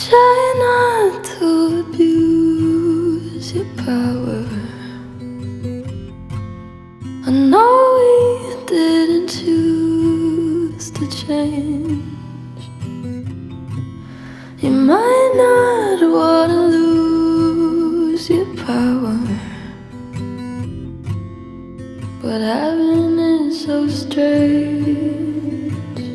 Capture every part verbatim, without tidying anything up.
Try not to abuse your power. I know we didn't choose to change. You might not want to lose your power, but having it so strange.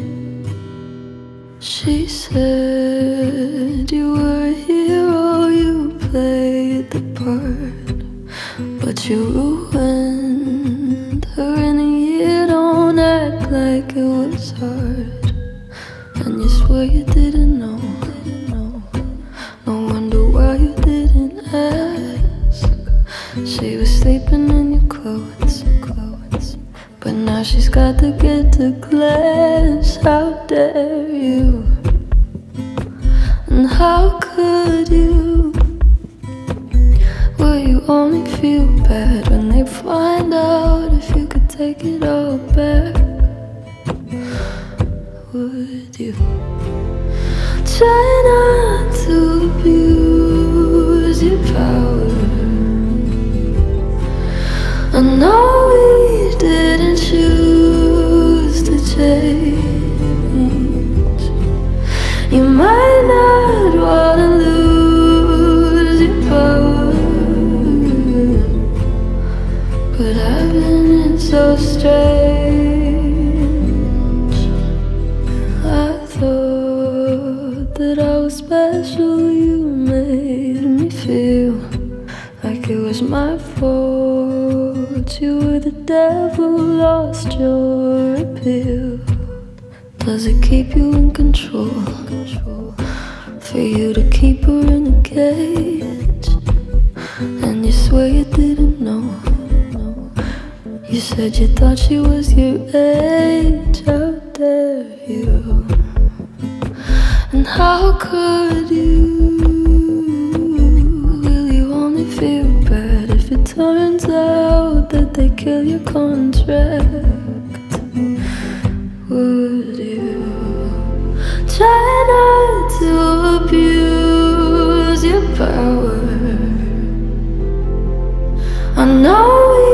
She said you were a hero, you played the part, but you ruined her in a year. Don't act like it was hard, and you swear you didn't know. No wonder why you didn't ask. She was sleeping in your clothes, clothes, but now she's got to get to class. How dare you? And how could you? Will you only feel bad when they find out if you could take it all back? Would you? Try not to abuse your power. I know we didn't choose to change. You might not want to lose your power, but having it so strange. I thought that I was special. You made me feel like it was my fault. You were the devil, lost your appeal. Does it keep you in control? For you to keep her in a cage, and you swear you didn't know. You said you thought she was your age. How dare you? And how could you? Will you only feel bad if it turns out that they kill your contract? Would you? Try not to abuse your power. I know